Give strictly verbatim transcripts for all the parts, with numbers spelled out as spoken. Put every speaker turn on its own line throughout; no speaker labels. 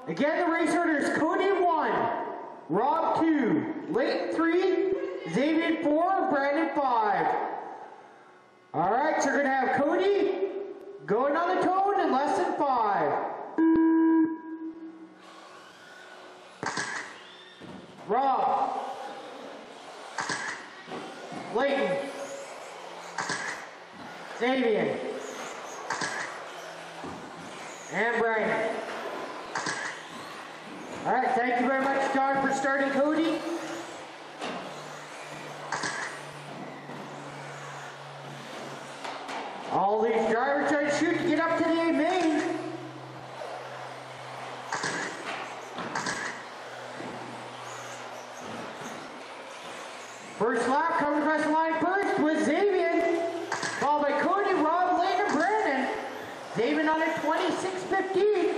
Again, the race order is Cody one, Rob two, Leighton three, Xavier four, Brandon five. All right, so you're gonna have Cody going on the tone in less than five. Rob, Leighton, Xavier, and Brandon. All right, thank you very much, John, for starting Cody. All these drivers trying to shoot to get up to the main. First lap coming across the line first was Xavier, followed by Cody, Rob, Lane, and Brandon. Xavier on a twenty-six fifteen.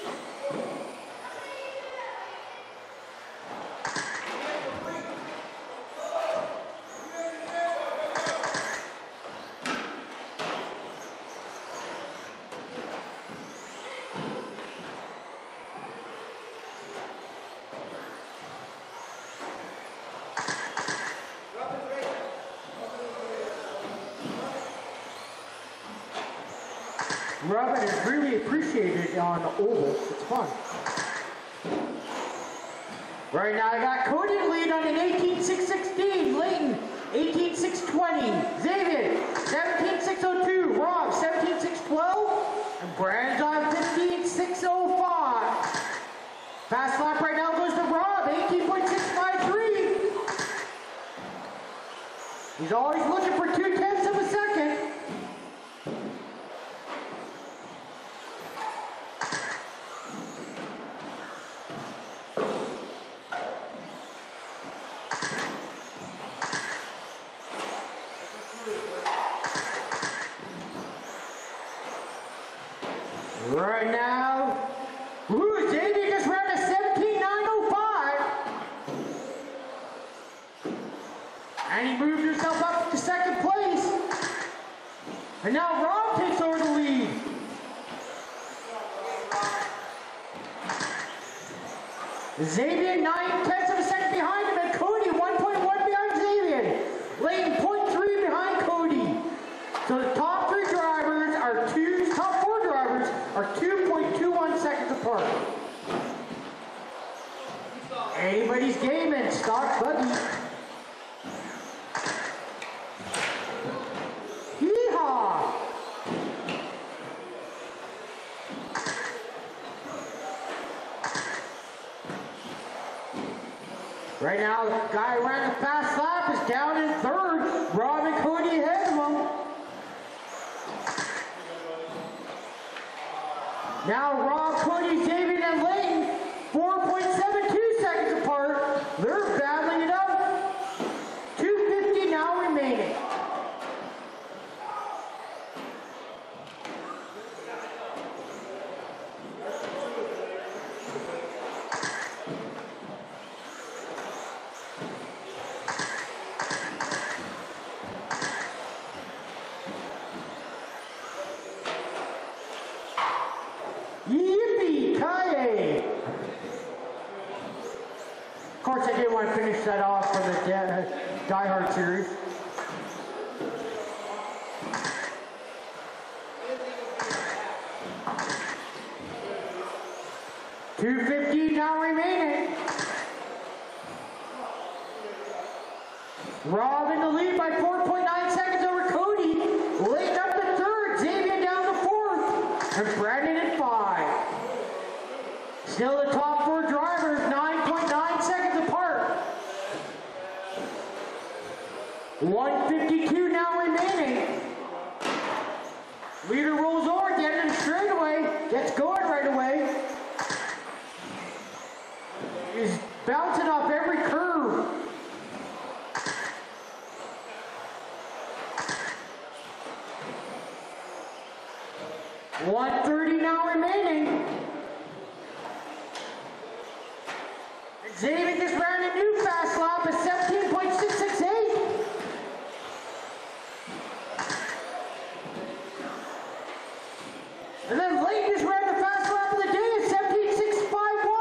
Rubbing is really appreciated on ovals. It's fun. Right now I got Cody in lead on an eighteen six sixteen, Leighton eighteen six twenty, Xavier seventeen six oh two, Rob seventeen six twelve, and Brandon's on fifteen six oh five. Fast lap right now goes to Rob, eighteen point six five three. He's always looking for two tenths of a second. Right now, ooh, Xavier just ran a seventeen nine oh five. And he moved himself up to second place. And now Rob takes over the lead. Xavier nine tenths of a second behind him, and Cody one point one behind Xavier. Leighton zero point three behind Cody. So the top three drivers are two, top four drivers are two point two one seconds apart. Anybody's game in stock buggy. Hee-haw! Right now, the guy who ran the fast lap is down in third. Rob and Cody ahead of him. Now Rob, Cody, Xavier, and Leighton, four point seven two seconds apart. They're battling it out. two fifty now remaining. Yippee-ki-yay! Of course, I didn't want to finish that off for the Die Hard series. two fifty now remaining. Rob in the lead by four point nine seconds over Cody. Leighton up to third. Xavier down to fourth. And Brandon at five. Still the top four drivers, nine point nine seconds apart. one fifty-two now remaining. Leader rolls over at the end of the straightaway. Gets going right away. He's bouncing off every curve. one thirty now remaining. Xavier just ran a new fast lap at seventeen point six six eight. And then Leighton just ran the fast lap of the day at seventeen point six five one.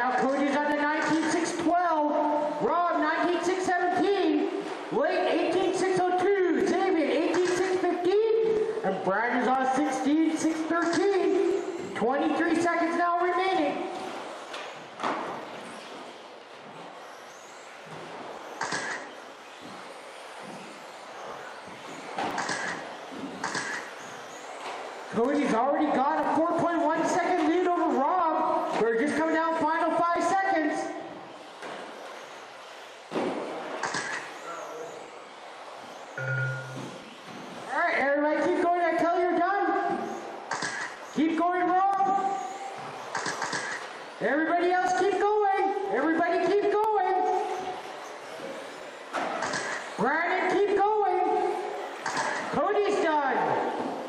now Cody's on the nineteen six twelve, Rob nineteen six seventeen, Late eighteen six oh two, Xavier eighteen six fifteen, and Brandon's on sixteen six thirteen. twenty-three seconds now remaining. Cody's already got a four point one second lead over Rob. We're just coming down final five seconds. All right, everybody keep going until you're done. Keep going, Rob. Everybody else keep going. Everybody keep going. Brandon, keep going. Cody's done.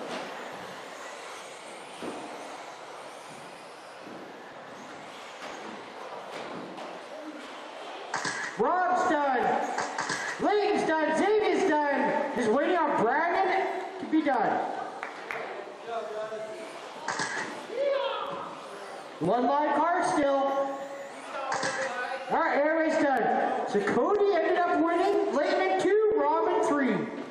Rob's done. Layton's done. Xavier's done. Just waiting on Brandon to be done. One live car still. Alright, everybody's done. So Cody ended up winning. Layton in two, Rob in three.